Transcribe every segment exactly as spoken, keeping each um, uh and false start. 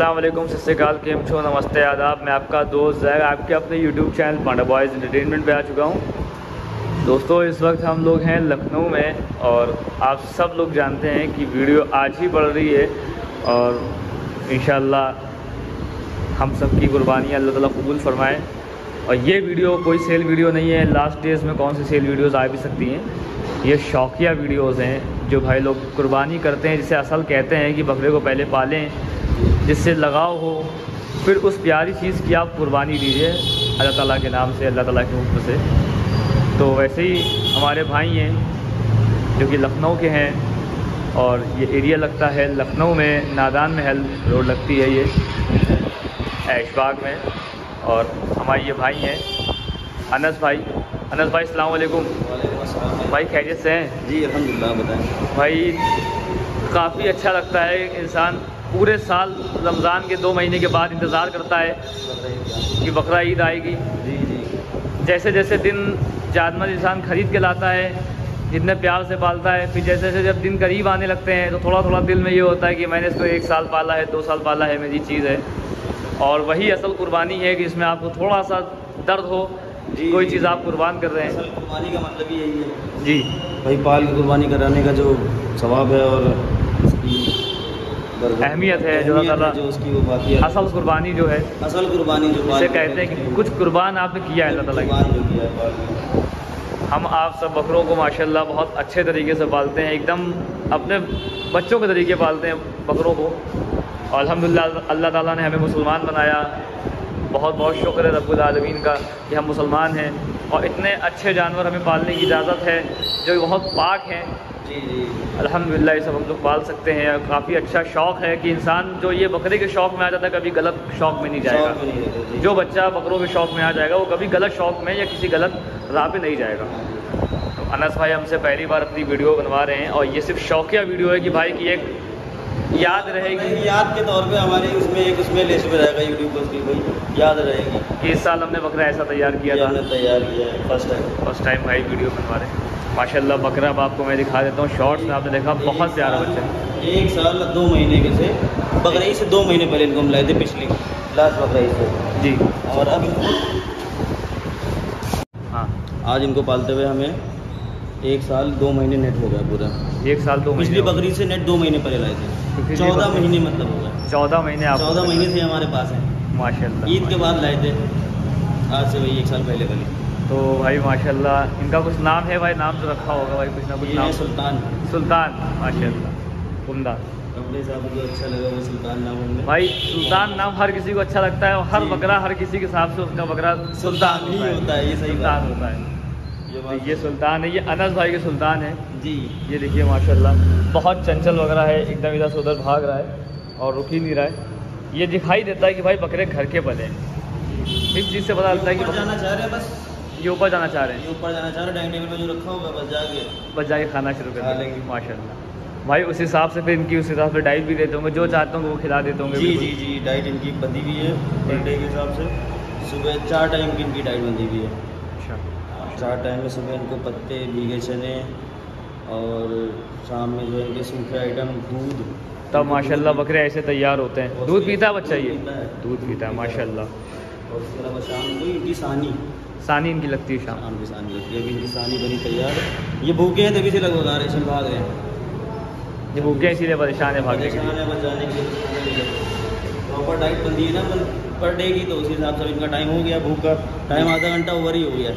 अस्सलाम वालेकुम, सत श्री अकाल, केम छो, नमस्ते, आदाब। मैं आपका दोस्त जैग आपके अपने YouTube channel panda boys entertainment पे आ चुका हूँ। दोस्तों इस वक्त हम लोग हैं लखनऊ में और आप सब लोग जानते हैं कि वीडियो आज ही बढ़ रही है और इंशाअल्लाह हम सब की कुर्बानी अल्लाह ताला कबूल फरमाए। और ये वीडियो कोई सेल वीडियो नहीं है। लास्ट डेज़ में कौन सी सेल वीडियोज़ आ भी सकती हैं, ये शौकिया वीडियोज़ हैं जो भाई लोग कुर्बानी करते हैं, जिसे असल कहते हैं कि बकरे को पहले पालें, जिससे लगाव हो, फिर उस प्यारी चीज़ की आप कुर्बानी दीजिए अल्लाह ताला के नाम से, अल्लाह ताला के हुक्म से। तो वैसे ही हमारे भाई हैं जो कि लखनऊ के हैं और ये एरिया लगता है लखनऊ में नादान महल रोड लगती है ये ऐशबाग में। और हमारे ये भाई हैं अनस भाई। अनस भाई अस्सलाम वालेकुम। भाई खैरियत से हैं? जी अल्हम्दुलिल्लाह। बताएं भाई, काफ़ी अच्छा लगता है, इंसान पूरे साल रमज़ान के दो महीने के बाद इंतज़ार करता है कि बकरा ईद आएगी। जी जी जैसे जैसे दिन जादमत इंसान ख़रीद के लाता है, जितने प्यार से पालता है, फिर जैसे जैसे जब दिन करीब आने लगते हैं तो थोड़ा थोड़ा दिल में ये होता है कि मैंने इसको एक साल पाला है, दो साल पाला है, मेरी चीज़ है। और वही असल कुर्बानी है कि इसमें आपको थोड़ा सा दर्द हो, कोई चीज़ आप कुर्बान कर रहे हैं। असल कुर्बानी का मतलब ही यही है जी भाई, पाल की कुर्बानी कराने का जो सवाब है और उसकी अहमियत है जो अल्लाह ताला जो उसकी वो बाकी असल कुर्बानी जो है, असल कुर्बानी जो जिसे कहते हैं कि कुछ कुर्बान आपने किया है अल्लाह ताला कुर्बान जो किया है पाल में। हम आप सब बकरों को माशाल्लाह बहुत अच्छे तरीके से पालते हैं, एकदम अपने बच्चों के तरीके पालते हैं बकरों को। और अल्हम्दुलिल्लाह अल्लाह ताला ने हमें मुसलमान बनाया, बहुत बहुत शुक्र है रब्बुल आलमीन का कि हम मुसलमान हैं और इतने अच्छे जानवर हमें पालने की इजाज़त है जो बहुत पाक हैं। जी जी अल्हम्दुलिल्लाह ये सब हम लोग पाल सकते हैं। काफ़ी अच्छा शौक़ है कि इंसान जो ये बकरे के शौक़ में आ जाता है कभी गलत शौक़ में नहीं जाएगा। जो बच्चा बकरों के शौक़ में आ जाएगा वो कभी गलत शौक़ में या किसी गलत राह पे नहीं जाएगा। तो अनस भाई हमसे पहली बार अपनी वीडियो बनवा रहे हैं और ये सिर्फ शौकिया वीडियो है कि भाई की एक याद रहेगी, याद के तौर पे हमारे उसमें एक उसमें लिस्ट में रहेगा यूट्यूब पर, उसकी कोई याद रहेगी कि इस साल हमने बकरा ऐसा तैयार किया था। हमने तैयार किया है फर्स्ट टाइम फर्स्ट टाइम भाई वीडियो बनवा रहे हैं। माशाल्लाह बकरा अब आपको मैं दिखा देता हूँ शॉर्ट्स में, आपने देखा बहुत प्यारा बच्चा। एक साल दो महीने के से बकरीद से दो महीने पहले इनको हम लाए थे, पिछली लास्ट बकरीद से जी। और अब हाँ आज इनको पालते हुए हमें एक साल दो महीने नेट हो गया पूरा। एक साल दो महीने पिछली बकरीद से नेट दो महीने पहले लाए थे, चौदह महीने मतलब हो गया। चौदह महीने आप चौदह महीने से हमारे पास है माशाल्लाह। ईद के बाद लाए थे, आज से वही एक साल पहले पहले। तो भाई माशाल्लाह इनका कुछ नाम है भाई, नाम तो रखा होगा भाई कुछ ना कुछ नाम। सुल्तान सुल्तान माशाल्लाह उम्दा। अपने साहब को अच्छा लगा वो सुल्तान नाम हमने। भाई सुल्तान नाम हर किसी को अच्छा लगता है और हर बकरा हर किसी के हिसाब से उसका बकरा सुल्तान ही होता है। ये सही सुल्तान होता है। ये, ये सुल्तान है, ये अनस भाई के सुल्तान है जी। ये देखिए माशाल्लाह बहुत चंचल वगैरह है, एकदम इधर से उधर भाग रहा है और रुक ही नहीं रहा है। ये दिखाई देता है कि भाई बकरे घर के बने। इस चीज़ से पता चलता है कि जाना चाह रहे हैं, बस ये ऊपर जाना चाह रहे हैं, ये ऊपर जाना चाह रहे हैं, डाइनिंग टेबल में जो रखा होगा बस जाके बस जाके खाना शुरू कर देंगे देंगे माशाल्लाह। भाई उस हिसाब से फिर इनकी उस हिसाब से डाइट भी देते होंगे, जो चाहते होंगे वो खिला देते होंगे। जी जी जी डाइट इनकी बंधी हुई है पर डे के हिसाब से। सुबह चार टाइम की इनकी डाइट बंधी हुई है। अच्छा, चार टाइम में सुबह इनको पत्ते, भीगे चने और शाम में जो है इनके सूखे आइटम, दूध। तब माशाल्लाह बकरे ऐसे तैयार होते हैं। दूध पीता है बच्चा? ये दूध पीता है माशाल्लाह। और उसके अलावा शाम को इनकी सानी सानी इनकी लगती है शाम शाम की सानी लगती है। अभी इनकी सानी बनी तैयार है। ये भूखे हैं तभी से लगभग आ रहे हैं, भाग रहे हैं। ये भूखे इसीलिए परेशान है भागने के लिए। परेशान है बस जाने के लिए। प्रॉपर डाइट बंदी है ना पर डे की, तो उसी हिसाब से इनका टाइम हो गया, भूख का टाइम आधा घंटा ओवर ही हो गया।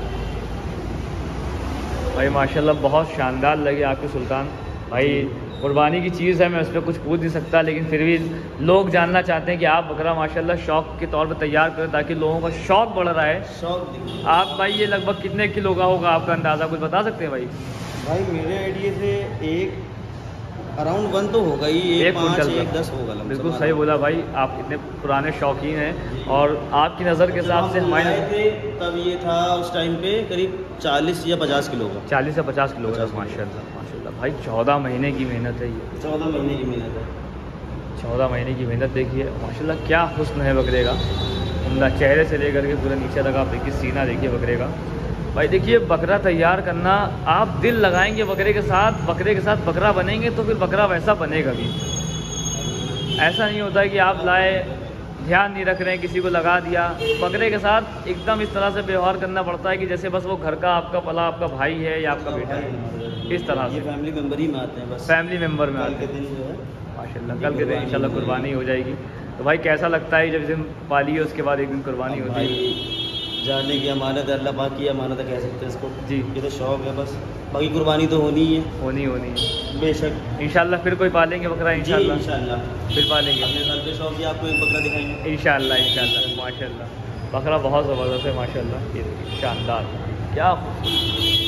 भाई माशाल्लाह बहुत शानदार लगे आपके सुल्तान भाई। कुर्बानी की चीज़ है, मैं उस पर कुछ पूछ नहीं सकता, लेकिन फिर भी लोग जानना चाहते हैं कि आप बकरा माशाल्लाह शौक़ के तौर पर तैयार करें ताकि लोगों का शौक़ बढ़ रहा है। शौक आप भाई ये लगभग कितने किलो का होगा आपका अंदाज़ा कुछ बता सकते हैं भाई? भाई मेरे आइडिया से एक अराउंड वन तो होगा ही, एक, एक पाँच कुंटल एक दस होगा। बिल्कुल सही बोला भाई, आप इतने पुराने शौकीन हैं और आपकी नज़र के हिसाब से हमारे थे तब ये था उस टाइम पे करीब चालीस या पचास किलो का। चालीस से पचास किलो का माशाल्लाह माशाल्लाह। भाई चौदह महीने की मेहनत है ये, चौदह महीने की मेहनत है। चौदह महीने की मेहनत देखिए माशाल्लाह, क्या हुस्न है बकरे का। उमदा चेहरे से लेकर के पूरे नीचे तक आप देखिए, सीना देखिए बकरे का। भाई देखिए बकरा तैयार करना, आप दिल लगाएंगे बकरे के साथ, बकरे के साथ बकरा बनेंगे तो फिर बकरा वैसा बनेगा भी। ऐसा नहीं होता है कि आप लाए, ध्यान नहीं रख रहे हैं, किसी को लगा दिया। बकरे के साथ एकदम इस तरह से व्यवहार करना पड़ता है कि जैसे बस वो घर का आपका पला आपका भाई है या आपका बेटा है, इस तरह से फैमिली मेम्बर ही में आते हैं, बस फैमिली मेम्बर में आते हैं। माशाल्लाह कल के दिन इंशाल्लाह कुर्बानी हो जाएगी। तो भाई कैसा लगता है जब दिन पाली है उसके बाद एक दिन कुर्बानी होती है? जानने की अमानत है, अल्लाह पाक की अमानत है, कह सकते हैं इसको जी। ये तो शौक है बस, बाकी कुर्बानी तो होनी ही है, होनी होनी है बेशक। इंशाल्लाह फिर कोई पालेंगे बकरा? इंशाल्लाह इंशाल्लाह फिर पालेंगे अपने साल के शौक ही आपको एक बकरा दिखाएंगे इंशाल्लाह इंशाल्लाह। माशाल्लाह बकरा बहुत ज़बरदस्त है माशाल्लाह, ये देखिए शानदार, क्या खूबसूरत।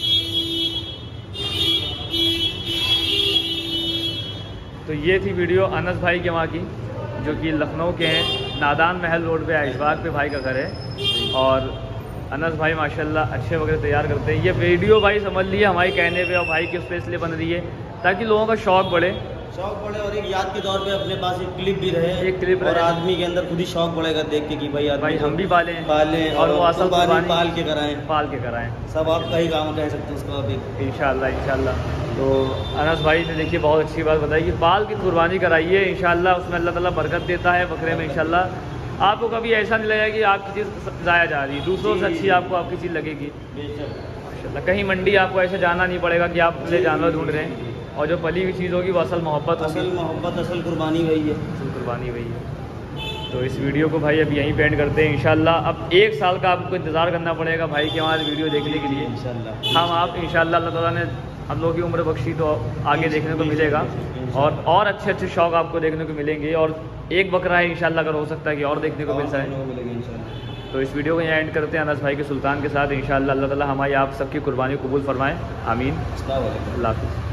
तो ये थी वीडियो अनस भाई के वहाँ की, जो कि लखनऊ के हैं, नादान महल रोड पे आइशबाग पे भाई का घर है। और अनस भाई माशाल्लाह अच्छे वगैरह तैयार करते हैं। ये वीडियो भाई समझ लिए हमारे कहने पे और भाई के उस पर इसलिए बन रही है ताकि लोगों का शौक़ बढ़े, शौक बढ़े और एक याद के तौर पे अपने पास एक क्लिप भी रहे, एक क्लिप और रहे। आदमी के अंदर खुद ही शौक बढ़ेगा देख के कि भाई आदमी भाई हम भी पालें पालें और वो असल कुर्बानी पाल के कराएं, पाल के कराएं, सब आपका ही काम कह सकते हैं उसको आप एक। इंशाल्लाह इंशाल्लाह। तो अनस भाई ने देखिए बहुत अच्छी बात बताई कि पाल की कुर्बानी कराइए, इंशाल्लाह उसमें अल्लाह ताला बरकत देता है बकरे में। इंशाल्लाह आपको कभी ऐसा नहीं लगेगा कि आपकी चीज़ ज़ाया जा रही है, दूसरों से अच्छी आपको आपकी चीज़ लगेगी माशाल्लाह। कहीं मंडी आपको ऐसे जाना नहीं पड़ेगा कि आप ले जानवर ढूंढ रहे हैं, और जो पली हुई चीज़ होगी वो असल मोहब्बत होगी, असल मोहब्बत असल कुर्बानी वही है, असल कुर्बानी वही है। तो इस वीडियो को भाई अब यहीं पे एंड करते हैं इंशाल्लाह। अब एक साल का आपको इंतज़ार करना पड़ेगा भाई के हमारे वीडियो देखने के लिए इंशाल्लाह। हम आप इंशाल्लाह अल्लाह ताला ने हम लोग की उम्र बख्शी तो आगे देखने को मिलेगा, और और अच्छे अच्छे शौक़ आपको देखने को मिलेंगे। और एक बकरा है इंशाल्लाह, अगर हो सकता है कि और देखने को मिल जाए। तो इस वीडियो को यहाँ एंड करते हैं अनस भाई के सुल्तान के साथ। इंशाल्लाह अल्लाह ताला हमारी आप सबकी कुर्बानी कबूल फरमाएँ, आमीन। अस्सलाम वालेकुम। अल्लाह हाफ़िज़।